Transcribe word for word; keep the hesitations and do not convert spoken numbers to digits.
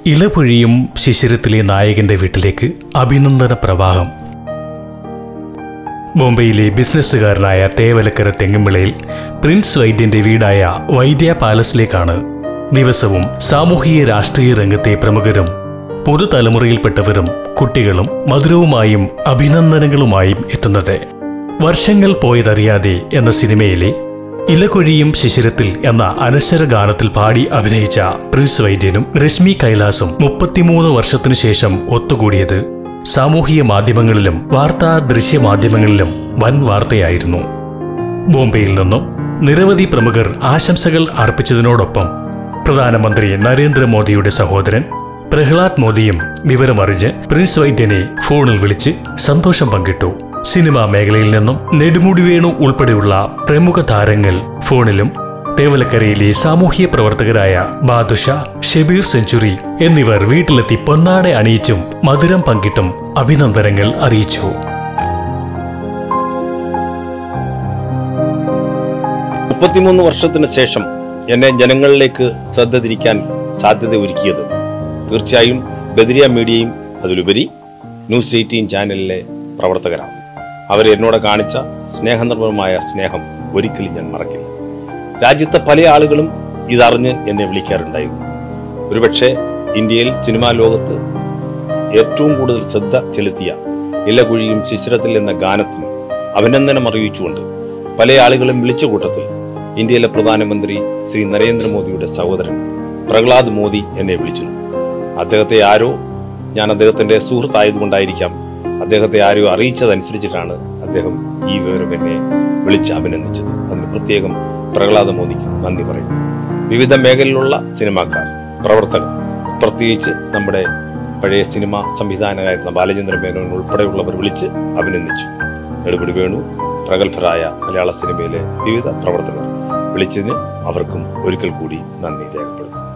ഇലപൊഴിയും ശിശിരത്തിലെ നായകന്റെ വീട്ടിലേക്ക് അഭിനന്ദന പ്രവാഹം. ബോംബെയിലെ ബിസിനസ്സുകാരനായ തേവലക്കര തെങ്ങുംവിളയിൽ പ്രിൻസ് വൈദ്യന്റെ വീടായ വൈദ്യ പാലസിലേക്കാണ് ദിവസവും സാമൂഹിക രാഷ്ട്രീയ രംഗത്തെ പ്രമുഖരും പുതുതലമുറയിൽപ്പെട്ടവരും കുട്ടികളും മധുരവുമായും അഭിനന്ദനങ്ങളുമായും എത്തുന്നത്. വർഷങ്ങൾ പോയതറിയാതെ എന്ന സിനിമയിലെ ഇലകൊഴിയും ശിശിരത്തിൽ എന്ന അനശ്വര ഗാനത്തിൽ പാടി അഭിനയിച്ച പ്രിൻസ് വൈദ്യനും രശ്മി കൈലാസും മുപ്പത്തിമൂന്ന് വർഷത്തിനു ശേഷം ഒത്തുകൂടിയത് സാമൂഹിക മാധ്യമങ്ങളിലും വാർത്താ ദൃശ്യമാധ്യമങ്ങളിലും വൻ വാർത്തയായിരുന്നു. ബോംബെയിൽ നിന്നും നിരവധി പ്രമുഖർ ആശംസകൾ അർപ്പിച്ചതിനോടൊപ്പം പ്രധാനമന്ത്രി നരേന്ദ്രമോദിയുടെ സഹോദരൻ പ്രഹ്ലാദ് മോദിയും വിവരമറിഞ്ഞ് പ്രിൻസ് വൈദ്യനെ ഫോണിൽ വിളിച്ച് സന്തോഷം പങ്കിട്ടു. സിനിമാ മേഖലയിൽ നിന്നും നെടുമുടി വേണു ഉൾപ്പെടെയുള്ള പ്രമുഖ താരങ്ങൾ ഫോണിലും തേവലക്കരയിലെ സാമൂഹ്യ പ്രവർത്തകരായ ബാദുഷ, ഷെബീർ സെഞ്ചുറി എന്നിവർ വീട്ടിലെത്തി പൊന്നാട അണിയിച്ചും മധുരം പങ്കിട്ടും അഭിനന്ദനങ്ങൾ അറിയിച്ചു. മുപ്പത്തിമൂന്ന് വർഷത്തിന് ശേഷം എന്നെ ജനങ്ങളിലേക്ക് ശ്രദ്ധ തിരിക്കാൻ സാധ്യത ഒരുക്കിയത് തീർച്ചയായും ബദരിയ മീഡിയയും അതിലുപരി ന്യൂസ് എയ്റ്റീൻ ചാനലിലെ പ്രവർത്തകരാണ്. അവർ എന്നോട് കാണിച്ച സ്നേഹനിർഭരമായ സ്നേഹം ഒരിക്കലും ഞാൻ മറക്കില്ല. രാജ്യത്തെ പല ആളുകളും ഇതറിഞ്ഞ് എന്നെ വിളിക്കാറുണ്ടായിരുന്നു. ഒരുപക്ഷെ ഇന്ത്യയിൽ സിനിമാ ലോകത്ത് ഏറ്റവും കൂടുതൽ ശ്രദ്ധ ചെലുത്തിയ ഇലകുഴിയും ശിശിരത്തിൽ എന്ന ഗാനത്തിന് അഭിനന്ദനം അറിയിച്ചുകൊണ്ട് പല ആളുകളും വിളിച്ച കൂട്ടത്തിൽ ഇന്ത്യയിലെ പ്രധാനമന്ത്രി ശ്രീ നരേന്ദ്രമോദിയുടെ സഹോദരൻ പ്രഹ്ലാദ് മോദി എന്നെ വിളിച്ചിരുന്നു. അദ്ദേഹത്തെ ആരോ, ഞാൻ അദ്ദേഹത്തിന്റെ സുഹൃത്തായതുകൊണ്ടായിരിക്കാം, അദ്ദേഹത്തെ ആരോ അറിയിച്ചതനുസരിച്ചിട്ടാണ് അദ്ദേഹം ഈ വിവരം എന്നെ വിളിച്ച് അഭിനന്ദിച്ചത്. അതിന് പ്രത്യേകം പ്രഹ്ലാദ മോദിക്ക് നന്ദി പറയുന്നു. വിവിധ മേഖലയിലുള്ള സിനിമാക്കാർ, പ്രവർത്തകർ, പ്രത്യേകിച്ച് നമ്മുടെ പഴയ സിനിമാ സംവിധായകനായിരുന്ന ബാലചന്ദ്രൻ മേനോൻ ഉൾപ്പെടെയുള്ളവർ വിളിച്ച് അഭിനന്ദിച്ചു. നെടുമുടി വേണു, പ്രഗത്ഭരായ മലയാള സിനിമയിലെ വിവിധ പ്രവർത്തകർ വിളിച്ചതിന് അവർക്കും ഒരിക്കൽ കൂടി നന്ദി രേഖപ്പെടുത്തുന്നു.